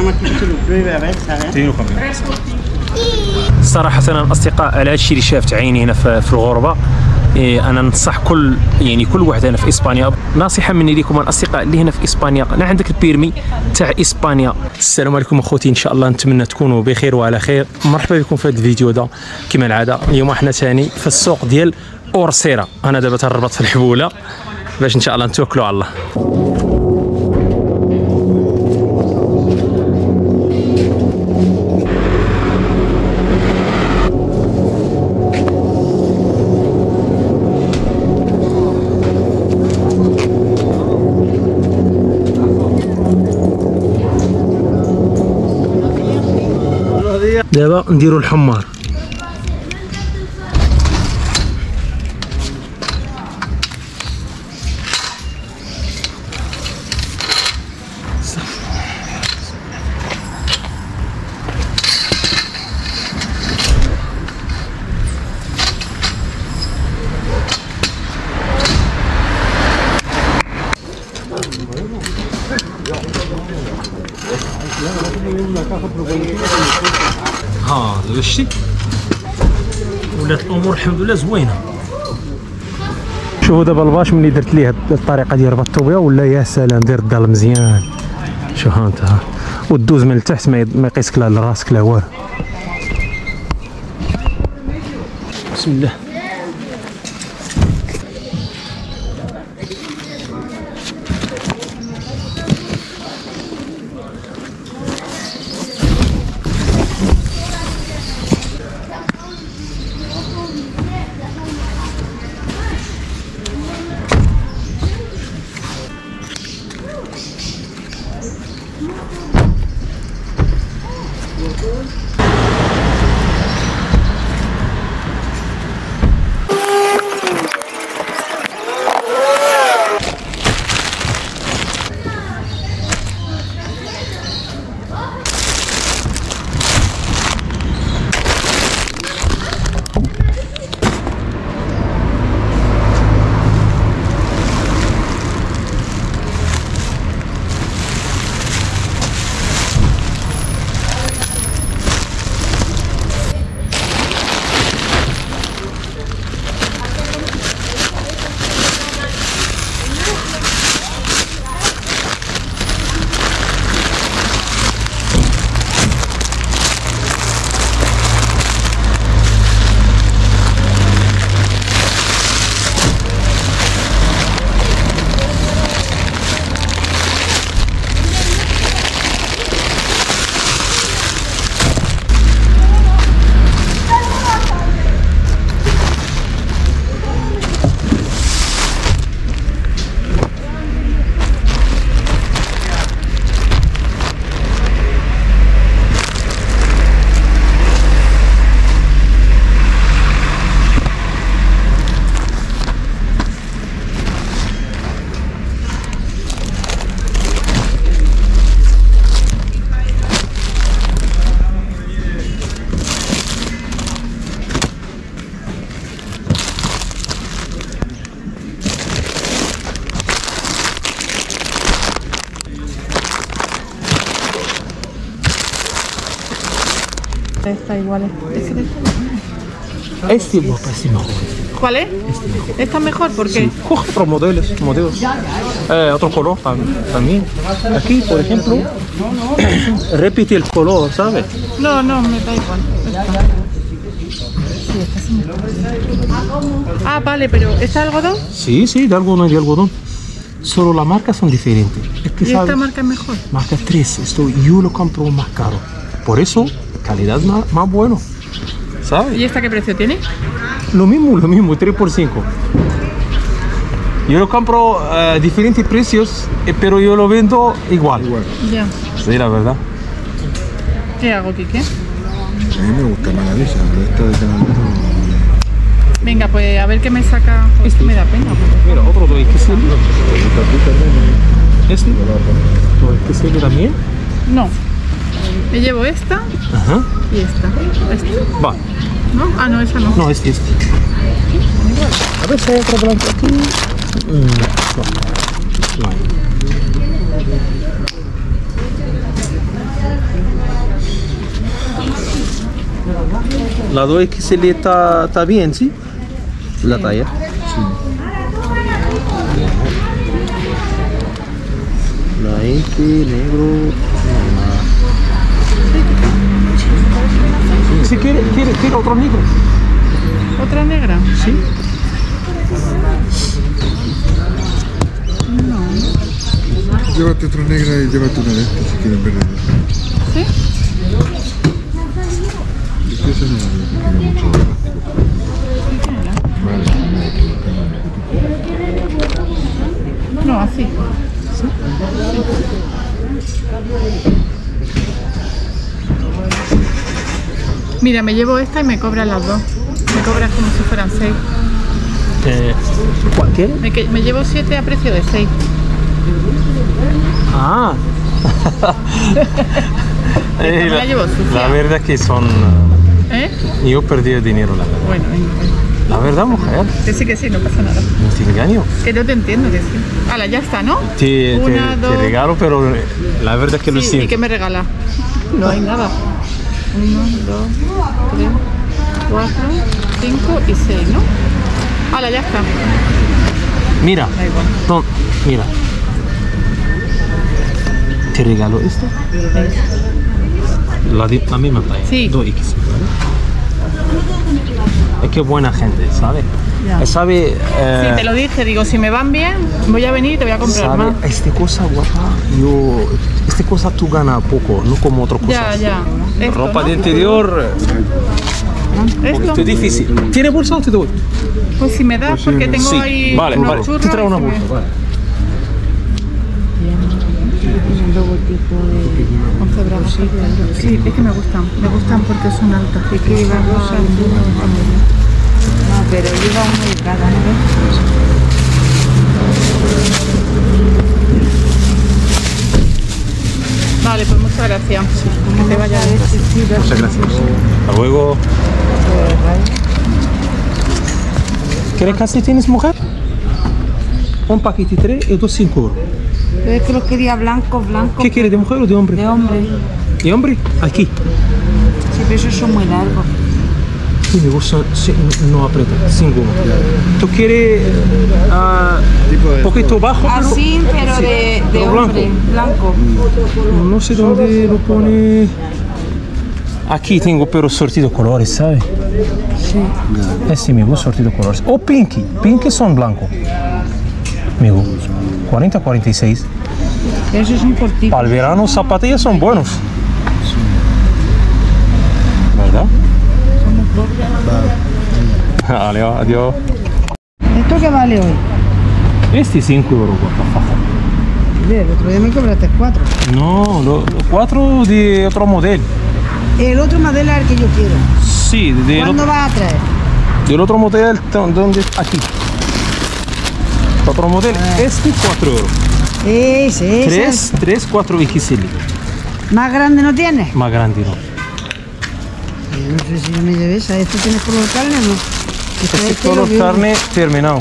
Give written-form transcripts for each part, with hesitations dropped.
más que se lo pruebe a ver, ¿sabes? Sí, lo cambio. صراحة أنا الأصدقاء على هادشي اللي شافت عيني هنا في الغربة، أنا ننصح كل واحد هنا في إسبانيا، نصيحة مني لكم الأصدقاء اللي هنا في إسبانيا، أنا عندك البيرمي تاع إسبانيا. السلام عليكم أخوتي، إن شاء الله نتمنى تكونوا بخير وعلى خير. مرحبا بكم في هذا الفيديو ده كما العادة. اليوم احنا ثاني في السوق ديال أورسيرا، أنا دابا تنربط في الحبولة باش إن شاء الله نتوكلوا على الله. دابا نديرو الحمار. ها شتي ولات الامور الحمد لله زوينه. شوفوا دابا الباش ملي درت ليه الطريقه ديال ربطتو بها ولا يا سلام، دير الدال مزيان. شوف ها انت، ودوز من التحت ما يقيسك لا لراسك لا والو. بسم الله. Está igual. Este mejor. ¿Cuál es? ¿Esta mejor? ¿Por qué? Sí. Coge otros modelos. Otro color también. Aquí, por ejemplo, repite el color, ¿sabes? No, me da igual. Ah, vale, pero ¿esta algodón? Sí, de algodón y de algodón. Solo las marcas son diferentes. Es que, ¿Y ¿sabes? esta marca es mejor? Marca 3. Yo lo compro más caro. Por eso, calidad más bueno. ¿Sabes? ¿Y esta qué precio tiene? Lo mismo, 3 por 5. Yo lo compro a diferentes precios, pero yo lo vendo igual. Ya. Sí, la verdad. ¿Qué hago, Quique? A mí me gusta más la visa, pero esta de caramelo. Venga, pues a ver qué me saca. Esto me da pena. Mira, otro de que sirve. ¿Este? ¿Este sirve también? No. Me llevo esta. Ajá. Y esta. Va. ¿No? Ah, no, esa no. No, este. A ver si hay otro blanco aquí. No hay. La 2XL está bien, ¿sí? La talla. La X, negro, normal. Si quiere otro negro. ¿Otra negra? Sí. Llévate otra negra y llévate una de estas si quieren ver. ¿Sí? Es que esa no tiene mucho plástico. Vale, No, así. Mira, me llevo esta y me cobran las dos. Me cobras como si fueran 6. ¿Cuál quiere? Me llevo 7 a precio de 6. Ah. Me la llevo sucia. La verdad que son... ¿Eh? Yo perdí el dinero, la verdad. Bueno, venga. La verdad, mujer. Que sí, no pasa nada. No te engaño. Que no te entiendo, que sí. Hala, ya está, ¿no? Te dos. regalo, pero la verdad que lo Sí, ¿y siento. qué me regala? No hay nada. 1, 2, 3, 4, 5 y 6, ¿no? Hala, ya está. Mira, Da igual. no, mira. Te regalo esto. La misma talla. Sí. 2X. ¿vale? Es que buena gente, ¿sabes? Ya. ¿Sabe? Sí, te lo dije, digo, si me van bien, voy a venir y te voy a comprar ¿sabe? más. Esta cosa guapa, esta cosa tú ganas poco, no como otra cosa. Ya. Esto, Ropa ¿no? de interior, ¿Esto? es difícil. ¿Tiene bolsa o te doy? Pues si me das, porque tengo Sí, ahí vale, unos vale. churros Te traigo y una si me- bolsa, vale. Con cebrado, sí. Sí, es que me gustan porque son altas. Y que llevan rosas. No, pero lleva uno de cada, ¿no ves? Vale, pues muchas gracias. Que te vaya bien. Muchas gracias. Hasta luego. ¿Qué casi tienes, mujer? Un paquete 3 y 2 5 euros. Pero es que los quería blancos. ¿Qué quiere, de mujer o de hombre? De hombre. ¿De hombre? Aquí. Sí, pero esos son muy largos. Sí, me gusta, sí, no aprieta, sin goma. ¿Tú quieres un poquito bajo? Así, pero de pero hombre. Blanco. No sé dónde lo pone. Aquí tengo pero sortido colores, ¿sabes? Sí. Sí, me gusta sortido colores. O pinky. Pinky son blancos. Amigo, 40, 46. Esos son cortitos. Para el verano zapatillas son buenos. ¿Verdad? Vale, adiós. ¿Esto qué vale hoy? Este 5 euros, guapa. El otro día me cobraste 4. No, los 4 de otro modelo. El otro modelo es el que yo quiero. Sí, ¿Cuándo vas a traer? del otro modelo, ¿dónde? Aquí. Otro modelo, este 4 euros. Ese. 3, 4 XL. ¿Más grande no tienes? Más grande, ¿no? Yo no sé si yo me llevé esa. ¿Esto tienes color carne o no? Este color carne terminado.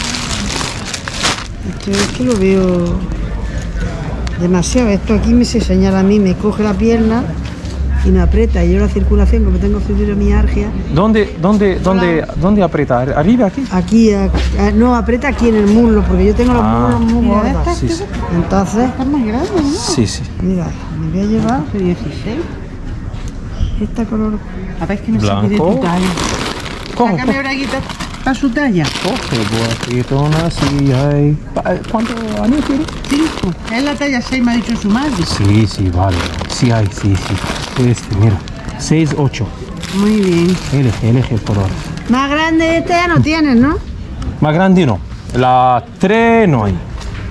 Esto es que lo veo demasiado. Esto aquí me se señala a mí, me coge la pierna y me aprieta. Y yo la circulación, como tengo fibromialgia, ¿Dónde apretar? ¿Arriba aquí? aquí, no, aprieta aquí en el muslo, porque yo tengo los muslos muy gordos. Sí, sí. Entonces, está más grande, ¿no? Sí, sí. Mira, me voy a llevar 16. Esta color. A ver, que no Blanco. sé de tu talla. ¿Cómo? Sácame ahora aquí a su talla. Coge, boquetona, sí, hay. ¿Cuántos años tiene? 5. Es la talla 6, me ha dicho su madre. Sí, sí, vale. Sí hay, sí. Este, mira. 6, 8. Muy bien. Elige el color. Más grande este ya no tienes, ¿no? Más grande no. La 3 no hay.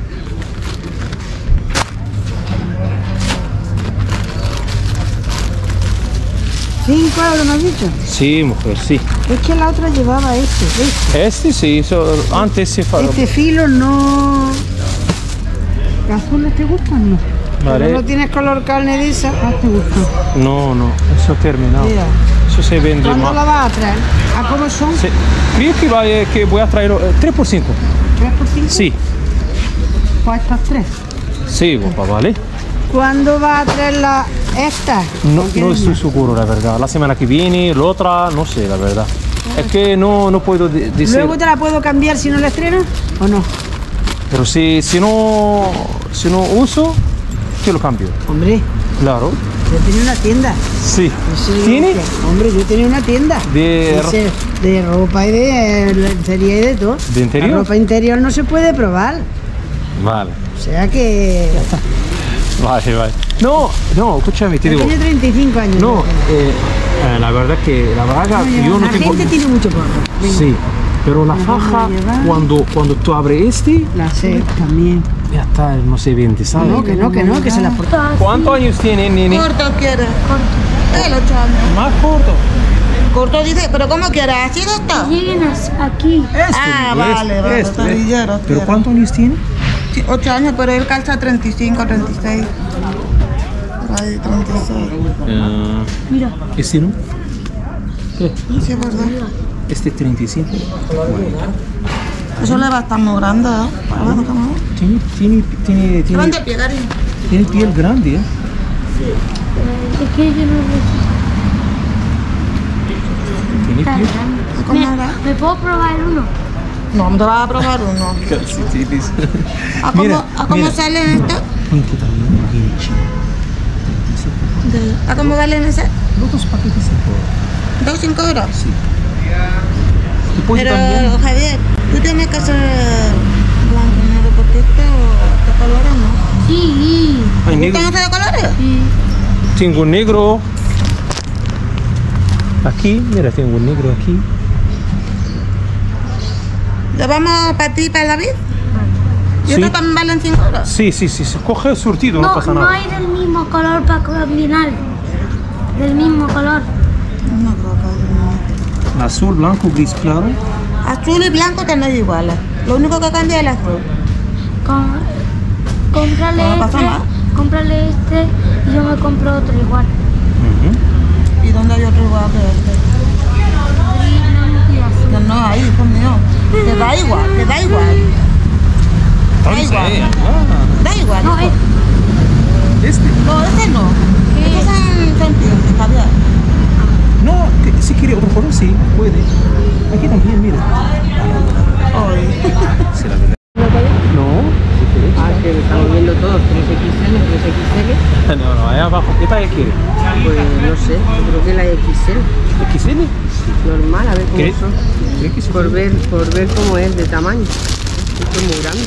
€5 me has dicho. Sí, mujer, sí. Es que la otra llevaba este. Este sí, antes se Este filo no. ¿Los azules te gustan? No. Vale. Pero no tienes color carne de esa. Ah, te gustan. No, eso terminado. Mira. Eso se vende ¿Cuándo más. la vas a traer? ¿A cómo son? Sí. Creo que voy a traer 3 por 5. ¿3 por 5? Sí, Pues estas 3. sí, guapa, vale. ¿Cuándo vas a traer Esta. No, no estoy seguro, la verdad. La semana que viene, la otra, no sé, la verdad. Es que no puedo decir. ¿Luego te la puedo cambiar si no la estreno o no? Pero si no uso, te lo cambio. Hombre, Claro. yo tenía una tienda. Sí. Sí, ¿Tiene? Hombre, yo tenía una tienda. De- De ropa y de lencería y de todo. ¿De interior? La ropa interior no se puede probar. Vale. O sea que... Vale. No, escúchame, te Yo digo. tenía 35 años. No, la verdad que la braga, yo no la tengo. gente tiene mucho porro. Sí, pero la La vamos faja, a llevar. cuando tú abres este, La sé también. ya está, no se vende, ¿sabes? No, que se la porta. ¿Cuántos años tiene, nene? Corto quiere. El 8 años. Más corto. Corto dice, pero ¿cómo quieres? ¿Así de esto? Lleguen aquí. Ah, vale, tobilleros ¿Pero quiere. cuántos años tiene? Sí, 8 años, pero él calza 35, 36. Por ahí, 36. Mira. ¿Este no? ¿Qué? Sí, es verdad. Este 35. Eso le va a estar muy grande, ¿eh? Bueno, ¿cómo? Tiene de pie, cariño. piel grande, ¿eh? Es que yo no lo Tiene Está piel. grande. ¿Cómo era? ¿Me puedo probar uno? No, te vas a probar uno. Calcetines. ¿A cómo, Mira, ¿a cómo mira. salen estos? Este también viene chico. ¿A cómo valen ese? Los dos paquetes se pueden. 2, 5 euros. Sí. Y puede Pero, también. Javier, tú tienes que ser blanco, negro, porque esto de colores no. Sí. Hay ¿Te negro. gustan estos de colores? Sí. Tengo negro. Aquí, mira, tengo un negro aquí. ¿Lo vamos para ti y para David? ¿Y Sí. estos también valen 5 euros? Sí. Coge el surtido, no No, pasa no nada. hay del mismo color para combinar. Del mismo color. No creo que haya. Azul, blanco, gris claro. Azul y blanco tenéis iguales. Lo único que cambia es el azul. Cómprale No pasa este. nada. Cómprale este y yo me compro otro igual. ¿Y dónde hay otro igual que este? Gris, blanco y azul. Que no hay, hijo mío. Que da igual, que da igual. Da igual. Da igual. No, hijo. Este. No, ese no. Estos son pinches, Javier. No, si quiere otro color, sí, puede. Aquí también, mira. Sí, la verdad. No, Ah, que lo estamos viendo todos, 3XL, 3XL. no, allá abajo. ¿Qué talla quiere? Pues no sé, yo creo que la XL, ¿XL? normal, a ver cómo ¿Qué? son. ¿Crees que sí? Por ver cómo es de tamaño. Esto es muy grande.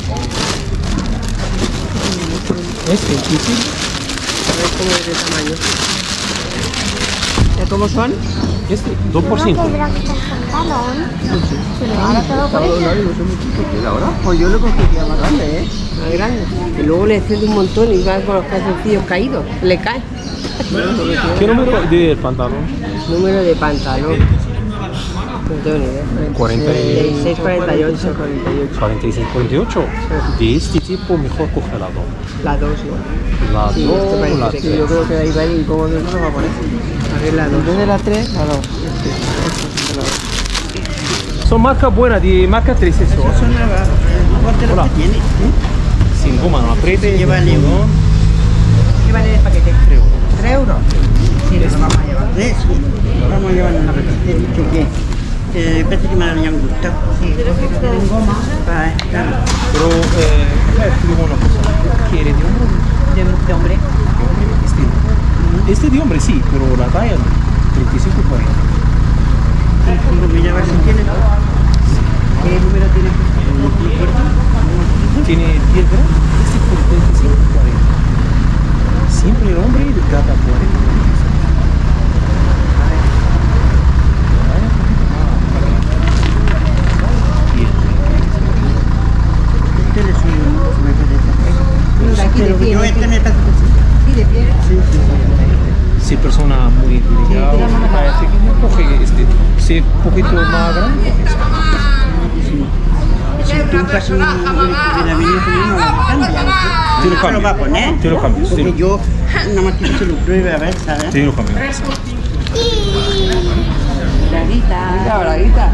Este, XL. A ver cómo es de tamaño. ¿Ya cómo son? Este, 2 por 5. Pues yo lo cogería más grande, ¿eh? Más grande. Y luego le excede un montón y va con los calzoncillos caídos. Le cae. ¿Qué número de pantalón? Número de pantalón. No tengo ni idea. 46, 48, 48. 46, 48. De este tipo, mejor coge la 2. La 2, ¿no? La 2 Sí, esto o parece la que 3. yo creo que ahí va y cómo no lo va a poner. A ver, la 2. de la 3, la 2. Son marcas buenas, de marca 3 eso. Son nuevas. ¿Cuánto lo Hola. que tiene? Sin goma, no apriete. Lleva el limón. ¿Qué vale el paquete? 3 euros. 3 euros. Sí, lo vamos a llevar. Sí, vamos a llevar una vez. He dicho que parece que me habían gustado. Sí, porque tienen goma. Vale, claro. Pero, te digo una cosa. ¿Quiere de hombre? De hombre. Este de hombre sí, pero la talla 35 y 40. Mira a ver si tiene. ¿Qué número tiene? Tiene 10 gramos, este por 35 y 40. Siempre el hombre gata 40. Este le sube un poco, me parece. Mira, aquí de Pero pie. yo este me parece que sí. Sí, de pie. Si persona muy delicada, parece que no coge este. Si es un poquito más grande, coge este. Si tú casi hubiera venido conmigo, lo cambia. Te lo Se cambio. lo va a poner. Te lo cambio, sí. Porque yo nada más quiero que se lo pruebe a ver, ¿sabes? Te lo cambio. Mira, braguita.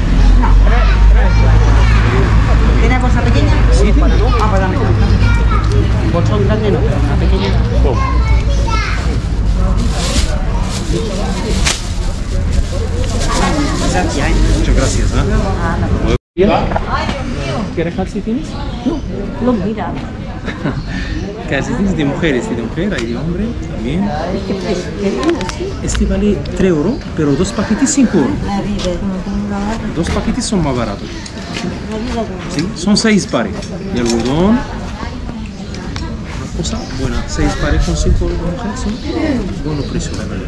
¿Tiene bolsa pequeña? Sí, Ah, pues dame. Un bolsón grande no, pero una pequeña. Gracias, Muchas gracias. ¿Quieres calcetines? No, mira. Calcetines de mujeres y de mujer, hay de hombre también. Este vale 3 euros, pero 2 paquetes 5 euros. 2 paquetes son más baratos. ¿Sí? Son 6 pares de algodón. Una cosa buena, 6 pares con 5 euros de mujer, sí. Buen precio, la verdad.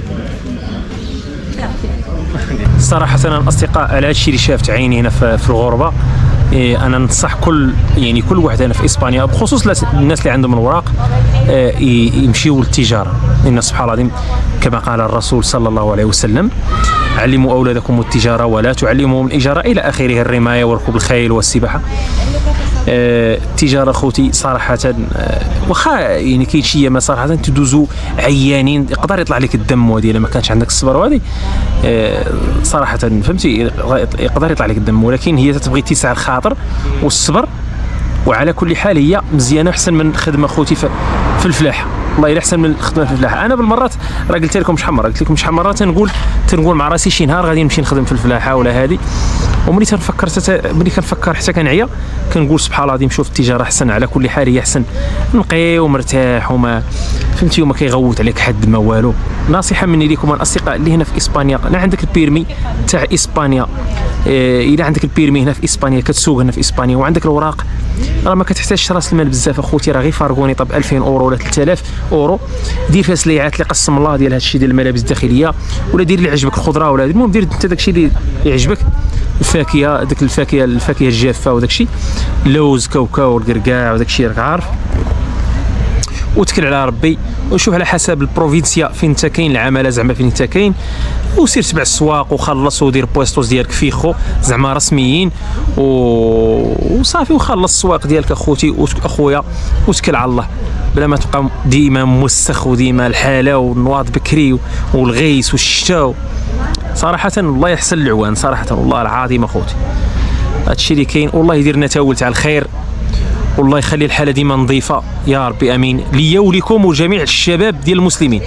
صراحة أنا الأصدقاء على هادشي اللي شافت عيني هنا في الغربة، أنا ننصح كل واحد هنا في إسبانيا بخصوص الناس اللي عندهم الأوراق يمشيوا للتجارة، لأن سبحان الله العظيم كما قال الرسول صلى الله عليه وسلم: علموا أولادكم التجارة ولا تعلموهم الإجارة إلى آخره، الرماية وركوب الخيل والسباحة. التجاره خوتي صراحه واخا يعني كاين شي ايام صراحه تدوزو عيانين يقدر يطلع لك الدم، وهذه الا ما كانش عندك الصبر، وهذه صراحه فهمتي يقدر يطلع لك الدم، ولكن هي تبغي اتساع الخاطر والصبر. وعلى كل حال هي مزيانه احسن من خدمه خوتي في الفلاحه، والله الا احسن من الخدمه في الفلاحه. انا بالمرات راه قلت لكم شحال مره، مرات تنقول مع راسي شي نهار غادي نمشي نخدم في الفلاحه ولا هذه، وملي كنفكر حتى كنعيا كنقول سبحان الله العظيم شوف التجاره احسن. على كل حال هي احسن، نقي ومرتاح وما فهمتي وما كيغوت عليك حد ما والو. نصيحه مني لكم الاصدقاء اللي هنا في اسبانيا، انا عندك البيرمي تاع اسبانيا، الا عندك البيرمي هنا في اسبانيا كتسوق هنا في اسبانيا وعندك الاوراق، راه ما كتحتاجش راس المال بزاف اخوتي، راه غير فارغوني طب 2000 اورو ولا 3000 اورو، دير فيها سليعات اللي قسم الله ديال هادشي ديال الملابس الداخليه، ولا دير اللي عجبك الخضره ولا المهم دير انت داكشي اللي يعجبك، الفاكهه ديك الفاكهه الجافه وداكشي، اللوز كاوكاو الكركاع وداكشي راك عارف، وتكل على ربي وشوف على حسب البروفينسيا فين انت كاين، العماله زعما فين انت كاين، وسير تبع السواق وخلص ودير بويستوس ديالك فيخو زعما رسميين وصافي، وخلص السواق ديالك اخوتي اخويا وتكل على الله، بلا ما تبقى ديما موسخ وديما الحاله والنواض بكري والغيس والشتاء. صراحه الله يحسن العوان، صراحه والله العظيم اخوتي هادشي اللي كاين، والله يدير لنا تاول تاع الخير، والله يخلي الحاله ديما نظيفه يا ربي امين، ليا ولكم وجميع الشباب ديال المسلمين.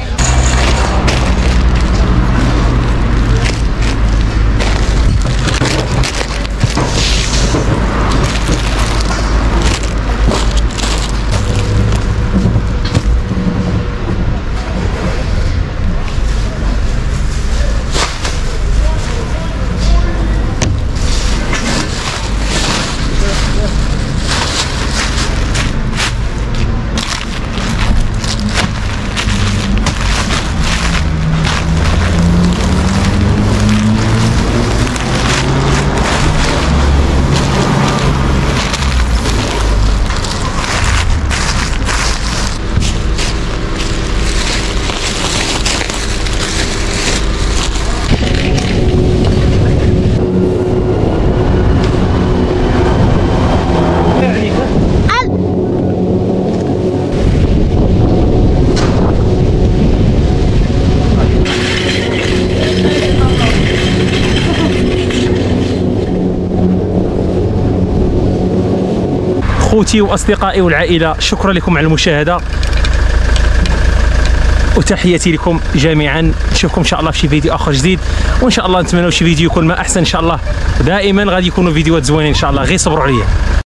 اخوتي واصدقائي والعائله، شكرا لكم على المشاهده وتحياتي لكم جميعا. نشوفكم ان شاء الله في شي فيديو اخر جديد، وان شاء الله نتمنوا شي فيديو يكون ما احسن ان شاء الله. دائما غادي يكونوا فيديوهات زوينين ان شاء الله، غير صبروا عليا.